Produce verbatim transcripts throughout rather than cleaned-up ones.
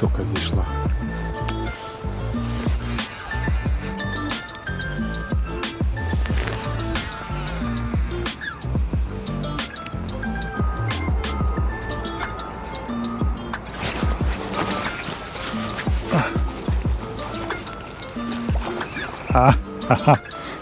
щука зійшла. А, ха-ха.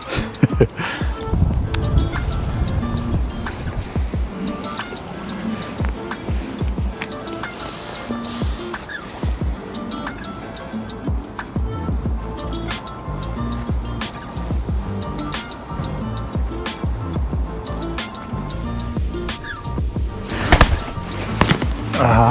Ага.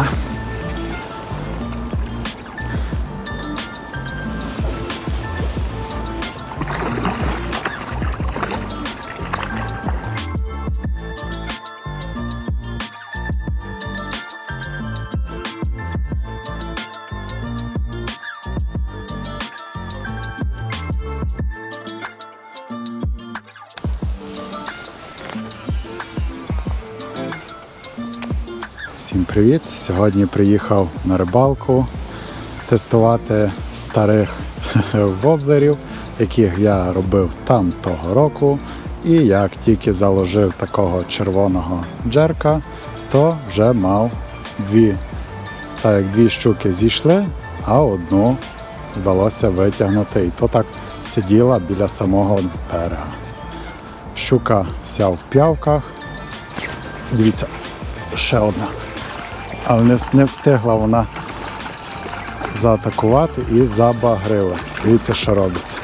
Всім привіт! Сьогодні приїхав на рибалку тестувати старих воблерів, яких я робив там того року. І як тільки заложив такого червоного джерка, то вже мав дві, так як дві щуки зійшли, а одну вдалося витягнути. І то так сиділа біля самого берега. Щука вся в п'явках. Дивіться, ще одна. Але не, не встигла вона заатакувати і забагрилась. Дивіться, що робиться.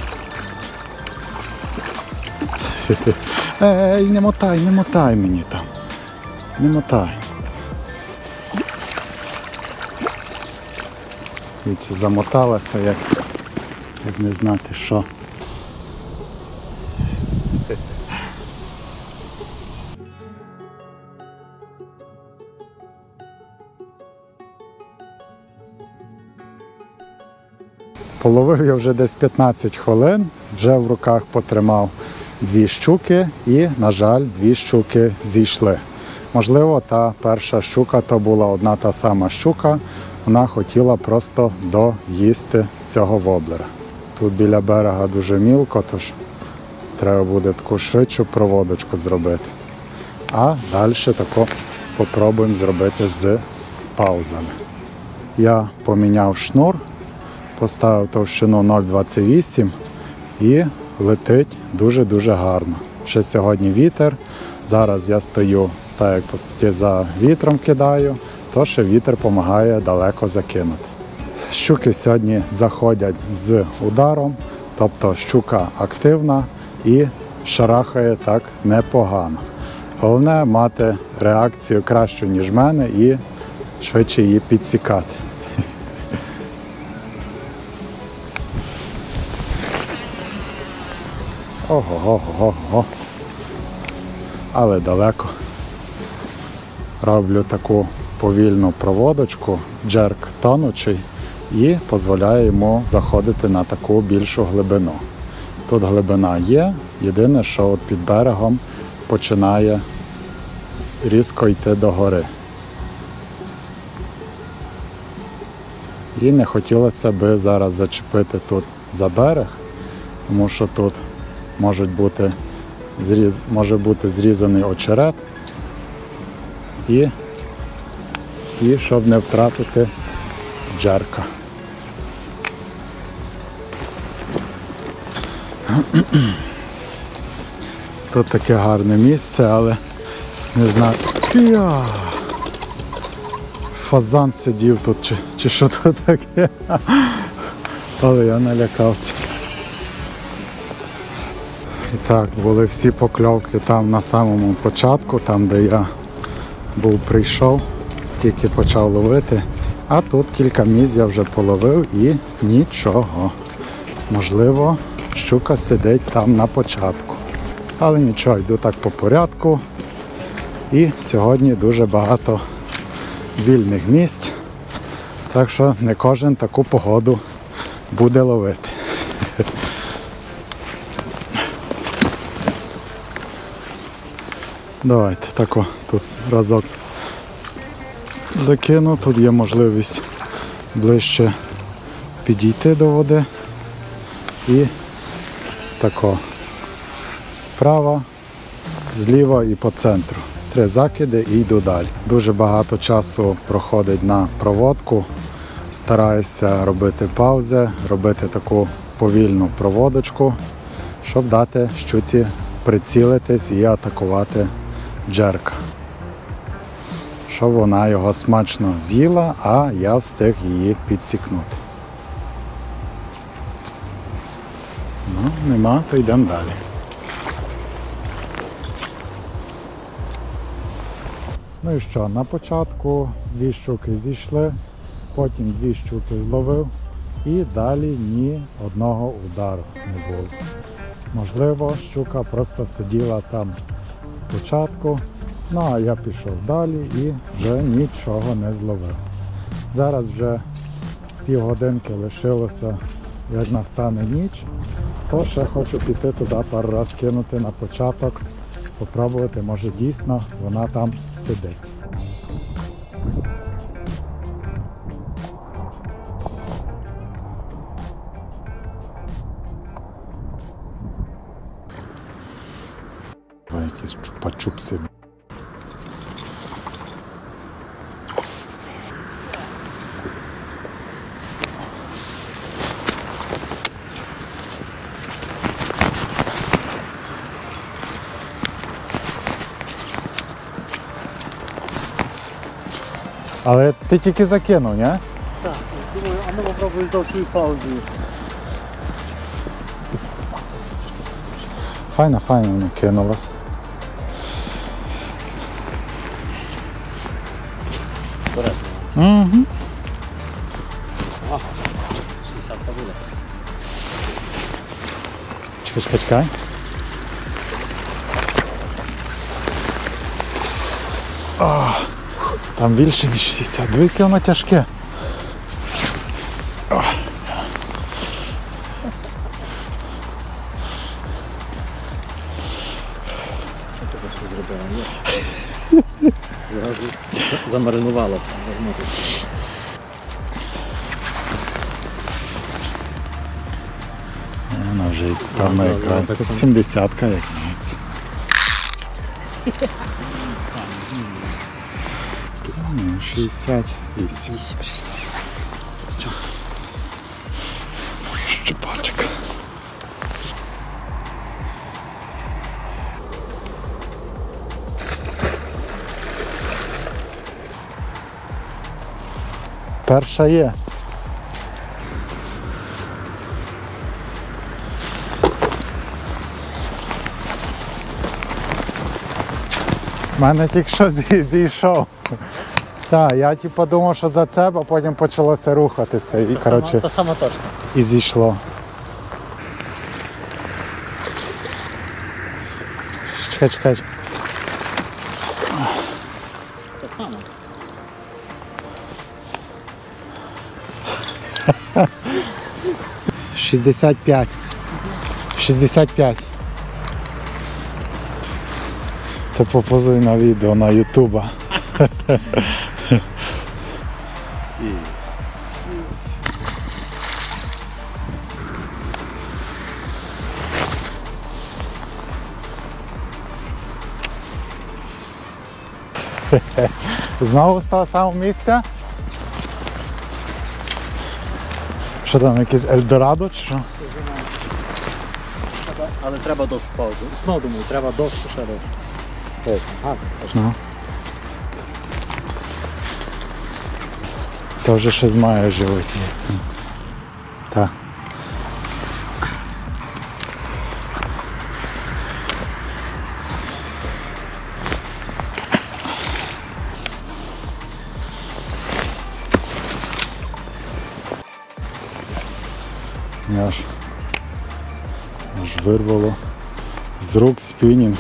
Ей, не мотай, не мотай мені там. Не мотай. Дивіться, замоталася, як, як не знати що. Половив я вже десь п'ятнадцять хвилин, вже в руках потримав дві щуки і, на жаль, дві щуки зійшли. Можливо, та перша щука то була одна та сама щука, вона хотіла просто доїсти цього воблера. Тут біля берега дуже мілко, тож треба буде таку швидшу проводочку зробити. А далі тако попробуємо зробити з паузами. Я поміняв шнур. Поставив товщину нуль двадцять вісім і летить дуже-дуже гарно. Ще сьогодні вітер. Зараз я стою, так як по суті за вітром кидаю, то ще вітер допомагає далеко закинути. Щуки сьогодні заходять з ударом, тобто щука активна і шарахає так непогано. Головне мати реакцію кращу, ніж в мене, і швидше її підсікати. Ого-го-го-го. Але далеко. Роблю таку повільну проводочку, джерк тонучий, і дозволяю йому заходити на таку більшу глибину. Тут глибина є, єдине, що от під берегом починає різко йти догори. І не хотілося би зараз зачепити тут за берег, тому що тут Можуть бути, зріз, може бути зрізаний очерет, і, і щоб не втратити джерка. Тут таке гарне місце, але не знаю. Я! Фазан сидів тут, чи, чи що тут таке, але я налякався. І так, були всі покльовки там на самому початку, там де я був прийшов, тільки почав ловити. А тут кілька місць я вже половив і нічого. Можливо, щука сидить там на початку. Але нічого, йду так по порядку. І сьогодні дуже багато вільних місць. Так що не кожен таку погоду буде ловити. Давайте тако тут разок закину, тут є можливість ближче підійти до води і тако справа, зліва і по центру. Три закиди і йду далі. Дуже багато часу проходить на проводку. Стараюся робити паузи, робити таку повільну проводочку, щоб дати щуці прицілитись і атакувати джерка. Щоб вона його смачно з'їла, а я встиг її підсікнути. Ну, нема, то йдемо далі. Ну і що, на початку дві щуки зійшли, потім дві щуки зловив і далі ні одного удару не було. Можливо, щука просто сиділа там спочатку, ну а я пішов далі і вже нічого не зловив. Зараз вже півгодинки лишилося, як настане ніч, то ще хочу піти туди пару раз кинути на початок, попробувати, може дійсно вона там сидить. Ой, якісь чупа-чупси. Але ти тільки закинув, ні? Так, думаю, а ну попробую з довшою паузою. Файно, файно вона кинулась. Бере. Угу. Ага, шістдесятка буде. Чекай, чекай, чекай. О, там більше ніж шістдесят. Диви, яке воно тяжке. О. Це що зробила, ні? Зразу замаринувалася. Вона вже певно якраз. Це сімдесятка, як мається. шістдесят вісім. Щепачок. Перша є. У мене тільки що зійшов. Так, я типу думав, що за це, а потім почалося рухатися і, коротше, Та сама точка. і зійшло. Чекай, чекай. Та сама. шістдесят п'ять. шістдесят п'ять. То попозуй на відео на ютуба. Знову з того самого місця? Що там, якийсь Ельдорадо чи що? Але треба довшу паузу. Знову думаю, треба довше, ще довше. Так, гарно. Ну. То вже щось має в животі. Так. Аж, аж вирвало з рук спінінг.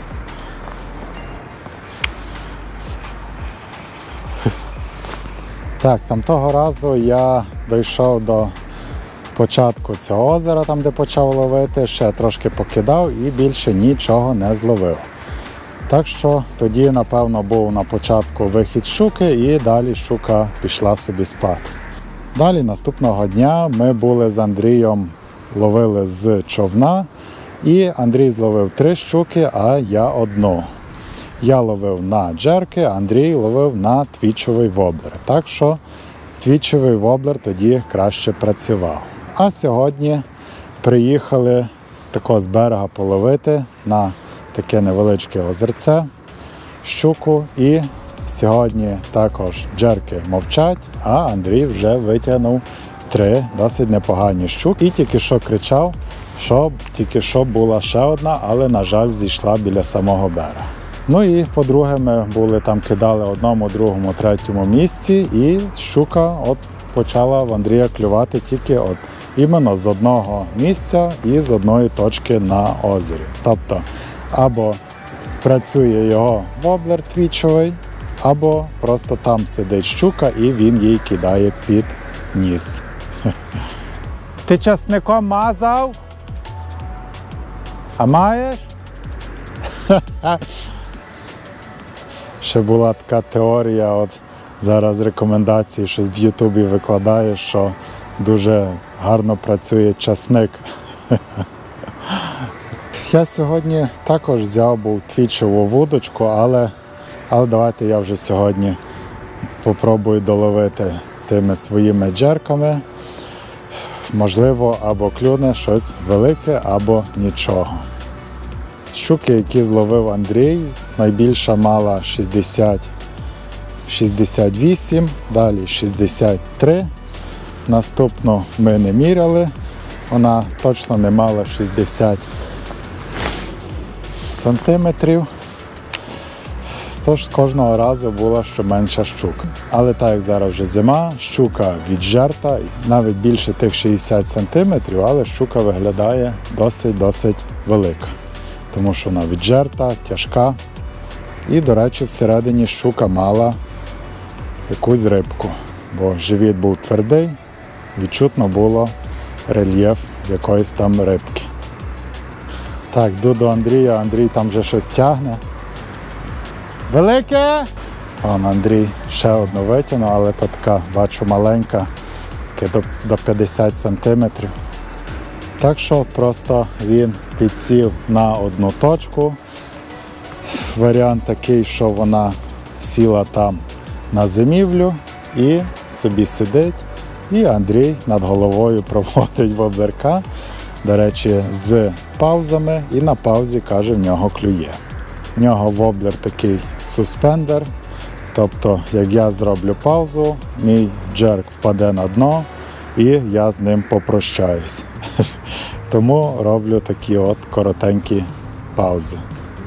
Так, там того разу я дійшов до початку цього озера, там де почав ловити, ще трошки покидав і більше нічого не зловив. Так що тоді, напевно, був на початку вихід щуки і далі щука пішла собі спати. Далі наступного дня ми були з Андрієм, ловили з човна, і Андрій зловив три щуки, а я одну. Я ловив на джерки, Андрій ловив на твічовий воблер. Так що твічовий воблер тоді краще працював. А сьогодні приїхали з такого з берега половити на таке невеличке озерце щуку. І сьогодні також джерки мовчать, а Андрій вже витягнув три досить непогані щуки. І тільки що кричав, що тільки що була ще одна, але, на жаль, зійшла біля самого берега. Ну і, по-друге, ми були там, кидали одному, другому, третьому місці, і щука от почала в Андрія клювати тільки от іменно з одного місця і з одної точки на озері. Тобто, або працює його воблер твічовий, або просто там сидить щука і він їй кидає під ніс. Ти часником мазав? А маєш? Ще була така теорія, от зараз рекомендації, що в Ютубі викладає, що дуже гарно працює часник. Я сьогодні також взяв був твічову вудочку, але, але давайте я вже сьогодні попробую доловити тими своїми джерками. Можливо, або клюне щось велике, або нічого. Щуки, які зловив Андрій, найбільша мала шістдесят шістдесят вісім, далі шістдесят три. Наступну ми не міряли, вона точно не мала шістдесят сантиметрів. Тож з кожного разу була що менша щука. Але так як зараз вже зима, щука віджерта, навіть більше тих шістдесят сантиметрів, але щука виглядає досить-досить велика. Тому що вона віджерта, тяжка. І, до речі, всередині щука мала якусь рибку, бо живіт був твердий, відчутно було рельєф якоїсь там рибки. Так, йду до Андрія, Андрій там вже щось тягне. Велике! Вон Андрій ще одну витягнув, але то така, бачу, маленька, таке до, до п'ятдесят сантиметрів. Так що просто він підсів на одну точку. Варіант такий, що вона сіла там на зимівлю і собі сидить. І Андрій над головою проводить воблерка, до речі, з паузами, і на паузі, каже, в нього клює. В нього воблер такий суспендер, тобто, як я зроблю паузу, мій джерк впаде на дно і я з ним попрощаюсь. Тому роблю такі от коротенькі паузи.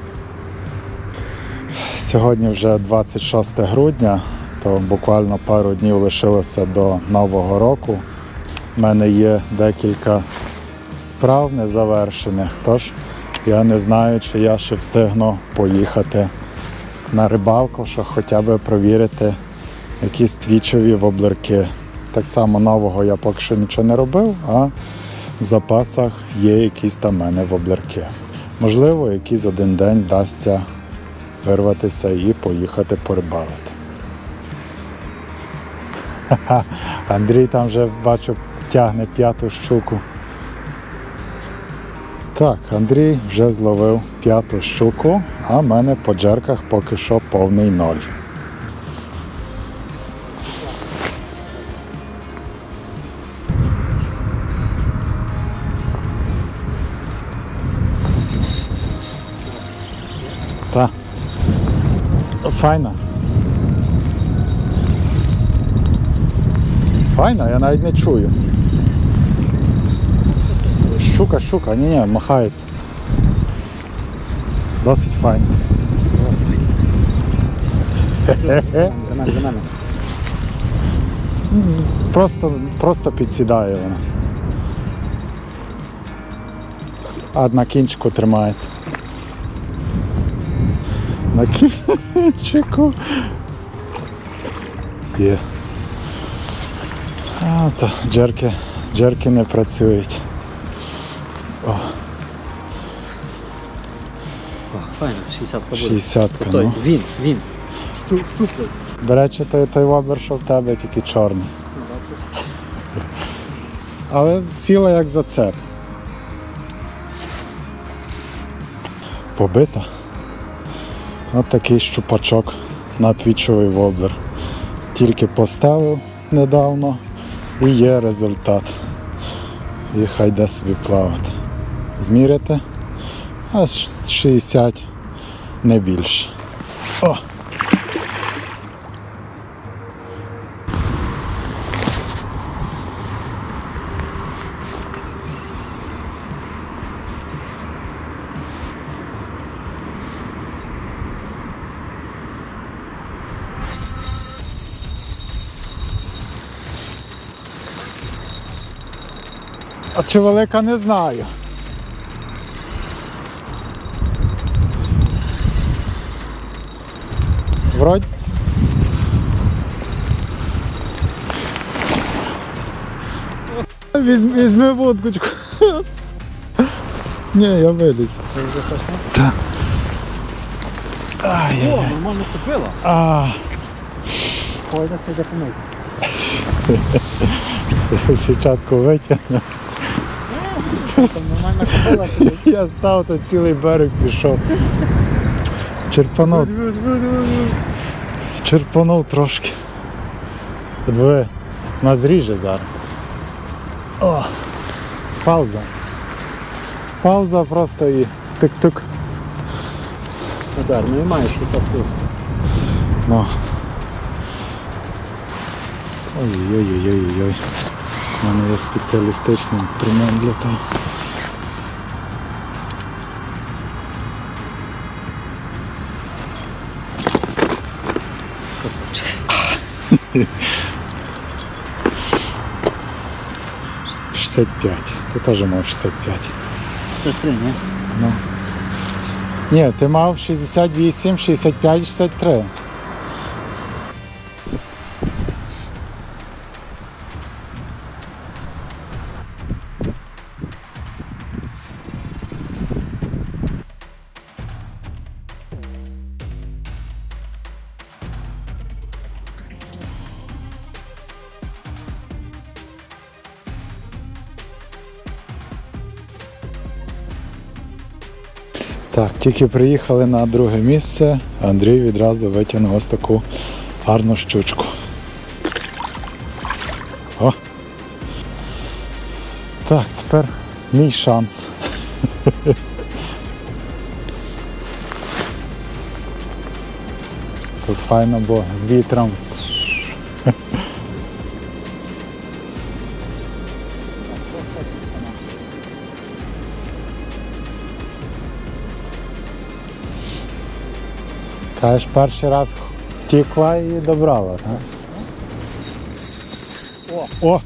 Сьогодні вже двадцять шосте грудня, то буквально пару днів лишилося до Нового року. У мене є декілька справ незавершених, тож я не знаю, чи я ще встигну поїхати на рибалку, щоб хоча б провірити якісь твічові воблерки. Так само нового я поки що нічого не робив, а в запасах є якісь там в мене воблерки. Можливо, якийсь один день вдасться вирватися і поїхати порибалити. Ха-ха, Андрій там вже, бачу, тягне п'яту щуку. Так, Андрій вже зловив п'яту щуку, а в мене по джерках поки що повний ноль. Так. Файна. Файна, я навіть не чую. Щука, щука, ні-ні, махається. Досить файно. За мене, за мене. Просто, просто підсідає вона. А на кінчику тримається. На кінчику. Є. А, то джерки, джерки не працюють. О. О, файно, шістдесятка буде. шістдесятка, Той, ну. він, він. Щу- Щуплий. До речі, той, той воблер, що в тебе, тільки чорний. але сіла як зацеп. Побита. Ось такий щупачок на твічовий воблер. Тільки поставив недавно і є результат. І хай йде собі плавати. Зміряти, а шістдесят, не більше. О! А чи велика, не знаю. Вроді. Візьми, візьми вудочку. Ні, я виліз. Це вже страшно? Так. О, Ай-яй-яй. нормально купила. А, Ой, так йде помити. Січатку витягну. Там нормально купила. Я став, то цілий берег пішов. Черпанув. Черпанув трошки. Диви, нас ріже зараз. О, пауза. Пауза просто і тик-тук. Удар, ну і маєш шістдесят плюс. Ну. Ой-ой-ой-ой-ой. У мене є спеціалістичний інструмент для того. Красавчик. шістдесят п'ять. Ти теж мав шістдесят п'ять. шістдесят три, ні? Ну. Ні, ти мав шістдесят вісім, шістдесят п'ять, шістдесят три. Так, тільки приїхали на друге місце, Андрій відразу витягнув ось таку гарну щучку. О! Так, тепер мій шанс. Тут файно, бо з вітром. Кажеш, перший раз втікла і добрала, так? О! О!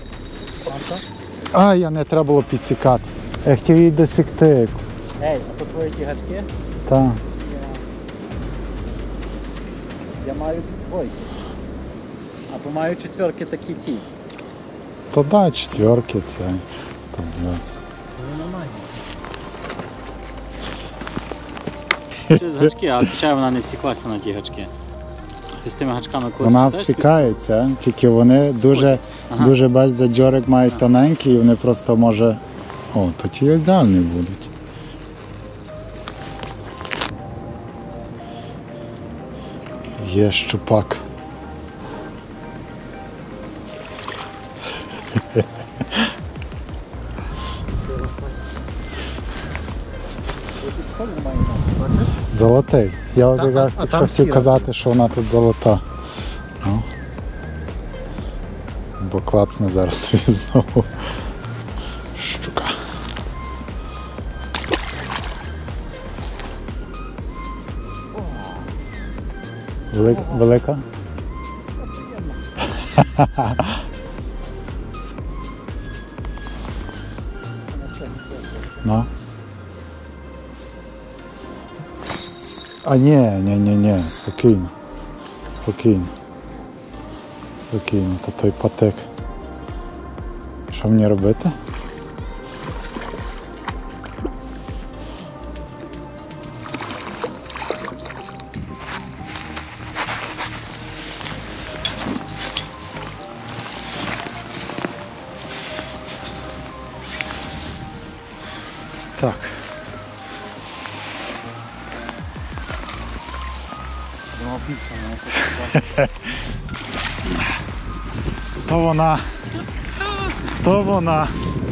А, я не треба було підсікати. Я хотів її досікти. Ей, а то твої ті гачки? Так. Я, я маю двойки. А то маю четверки такі ці. То да, четверки це. То, бля. Ну, нормально. Через гачки, а хоча вона не всіклася на ті гачки. Ти з тими гачками колись Вона теж всікається, тільки вони дуже, Ага. дуже бач, задьорик мають тоненький і вони просто може. О, то ті ідеальні будуть. Є щупак. Золотий. Я а- якраз а тільки там хотів сіра. казати, що вона тут золота. Ну. Бо клацне зараз тобі знову. Щука. Велика? Велика? Ну. А ні, ні, ні, ні, спокійно. Спокійно. Спокійно, то той патик. Що мені робити? Так. Думав більше, але То вона. То вона.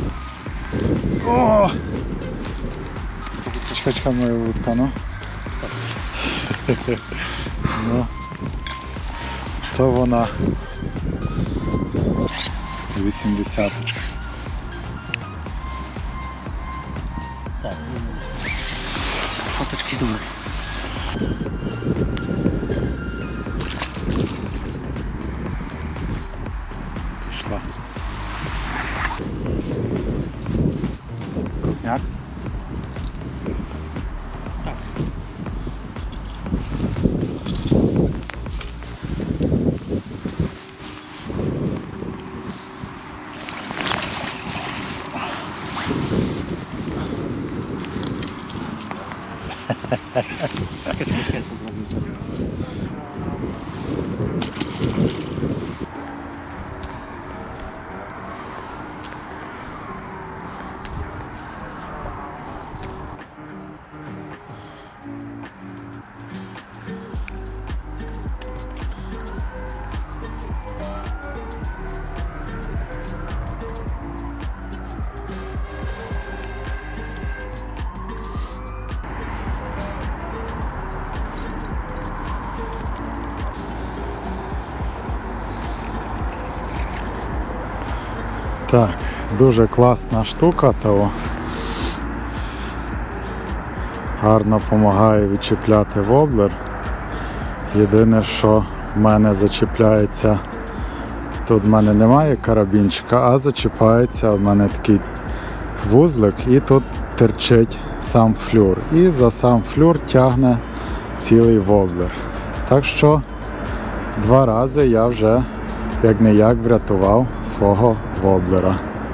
О! Чекай, чекай, моя вудка, ну. Ну. То вона. вісімдесяточка. так, фоточки йдуть. Пішла. Крупняк? Так. Чекай, чекай, чекай, тут Так, дуже класна штука того. Гарно допомагає відчіпляти воблер. Єдине, що в мене зачіпляється, тут в мене немає карабінчика, а зачіпається в мене такий вузлик і тут терчить сам флюр. І за сам флюр тягне цілий воблер. Так що два рази я вже як не як врятував свого воблера.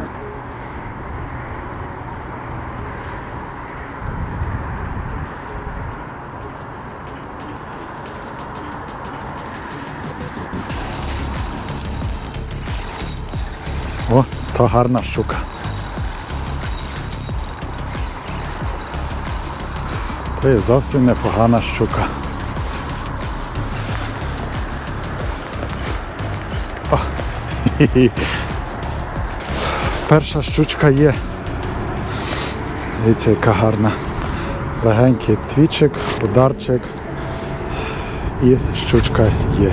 О, то гарна щука. То є зовсім непогана щука. О, хі-хі. Перша щучка є. Дивіться, яка гарна. Легенький твічик, ударчик і щучка є.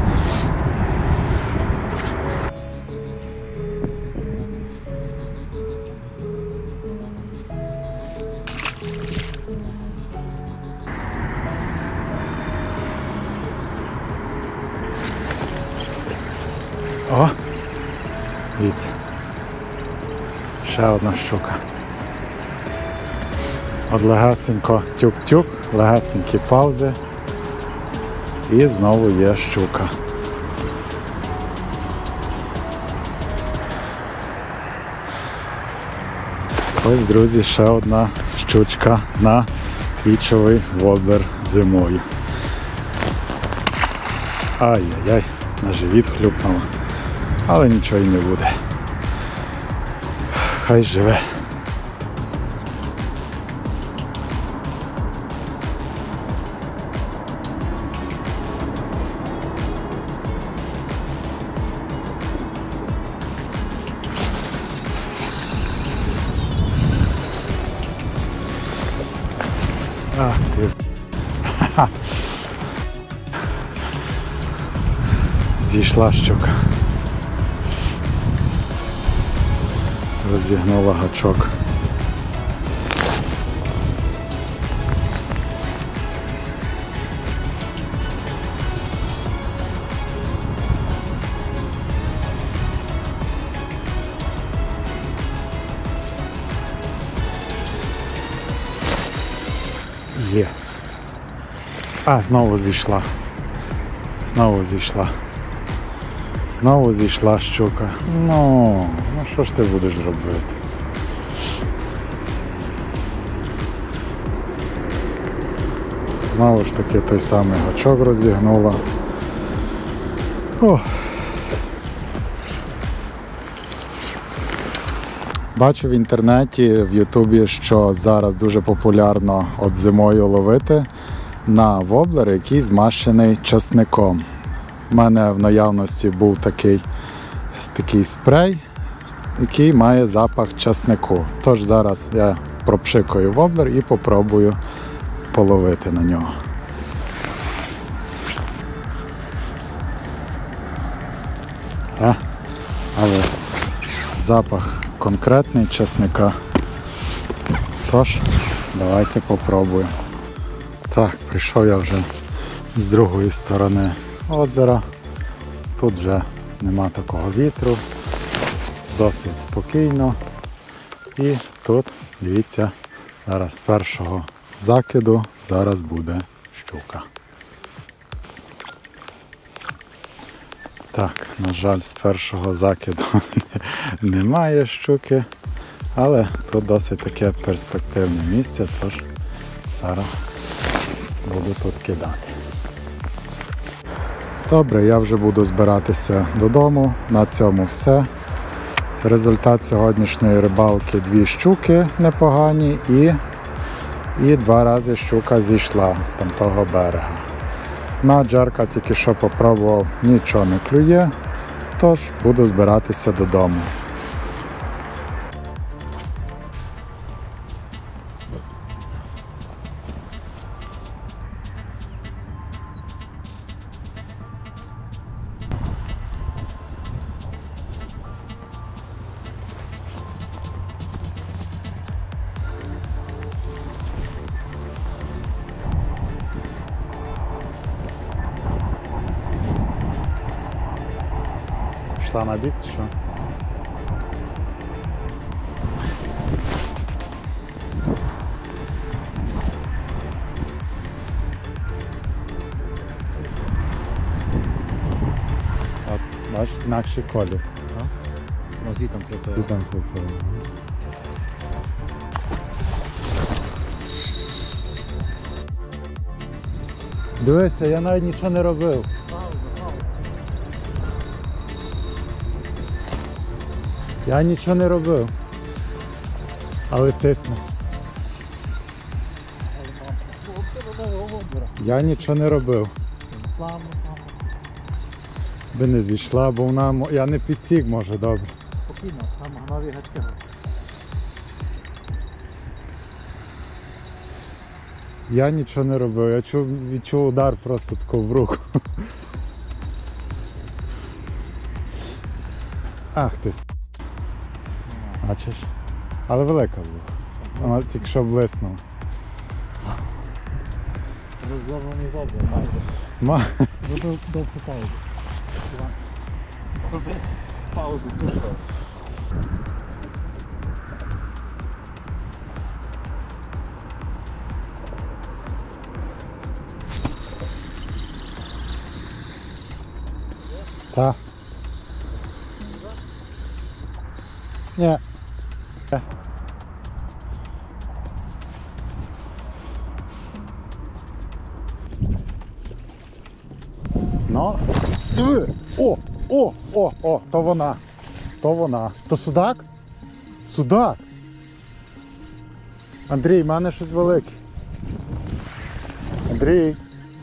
О, дивіться, ще одна щука. От легесенько тюк-тюк, легесенькі паузи і знову є щука. Ось, друзі, ще одна щучка на твічовий воблер зимою. Ай-яй-яй, на живіт хлюпнула. Але нічого й не буде. Хай живе. Ах ти. Ха-ха. Зійшла щука. Розігнула гачок. Є. А, знову зійшла. Знову зійшла. Знову зійшла щука. Ну, ну що ж ти будеш робити? Знову ж таки той самий гачок розігнула. О! Бачу в інтернеті, в Ютубі, що зараз дуже популярно от зимою ловити на воблер, який змащений часником. У мене в наявності був такий, такий спрей, який має запах часнику. Тож зараз я пропшикую воблер і попробую половити на нього. А, але запах конкретний часника. Тож, давайте попробуємо. Так, прийшов я вже з другої сторони озера. Тут вже нема такого вітру, досить спокійно. І тут, дивіться, зараз з першого закиду зараз буде щука. Так, на жаль, з першого закиду немає щуки, але тут досить таке перспективне місце, тож зараз буду тут кидати. Добре, я вже буду збиратися додому. На цьому все. Результат сьогоднішньої рибалки: дві щуки непогані і, і два рази щука зійшла з тамтого берега. На джерка тільки що попробував, нічого не клює, тож буду збиратися додому. Пішла на бік, що? От, бачиш, інакший колір. На звітом кріпили. Світом флюфлює. Дивися, я навіть нічого не робив. Я нічого не робив. Але тисне. Я нічого не робив. Би не зійшла, бо вона... мо- Я не підсік, може, добре. Спокійно, там нові гачки. Я нічого не робив, я чув, відчув удар просто тако в руку. Ах ти с... Бачиш? Але велика була. Вона тільки що блиснула. Розломаний воблер майже. Ма... Зробив довгу паузу. Зробив паузу. Та. Ні. Ну. Е! О! О! О! О! То вона. То вона. То судак? Судак. Андрій, в мене щось велике. Андрій.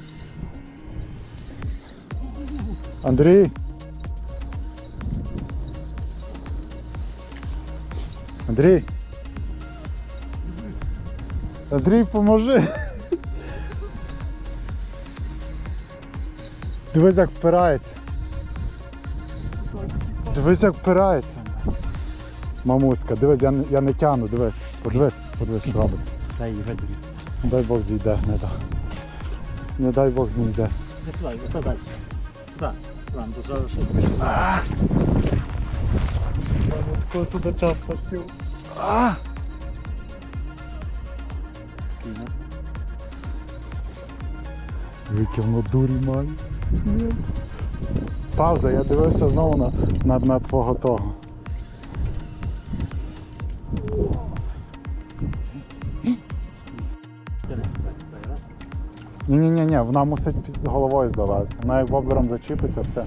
Андрій. Андрій. Андрій, поможи. Дивись, як впирається. Дивись, як впирається. Мамуська, дивись, я не, я не тягну, дивись. Подивись, подивись, що робить. Дай її ведрі. Не дай Бог зійде, не дай. Не дай Бог зійде. Не туди, ось далі. Туди. Там, то зараз щось пишу зараз. Коли сюди час пустив. А! Яке воно дурі має. Пауза, я дивився знову на, на, на твого того. Ні-ні-ні, вона мусить під головою залазити. Вона як воблером зачіпиться, все.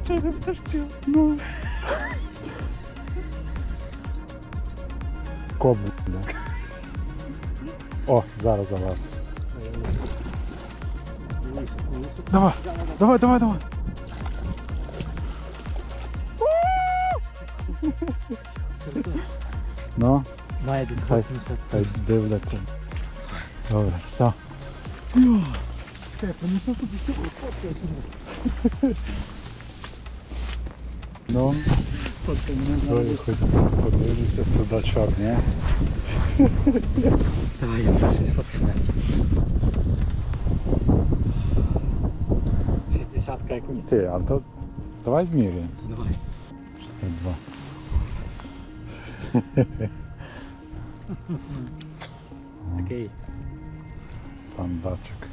Череп дощів. Ну. Коблю. О, зараз за вас. Давай, давай, давай, давай. Ну, Має десь Хай. вісімдесят. хай дивляться. Добре, все. Ну, Зоя, хоч подивлюся сюди чорні. Давай, я щось фоткаю. шістдесятка як ніц. Ти, а то давай змірюємо. Давай. шістдесят два. Такий. Сандачок.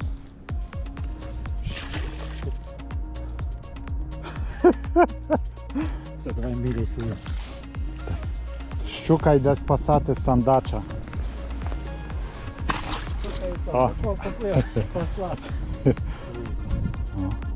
Все, давай міряй свою. Щука йде спасати сандача. О. Спасла. О.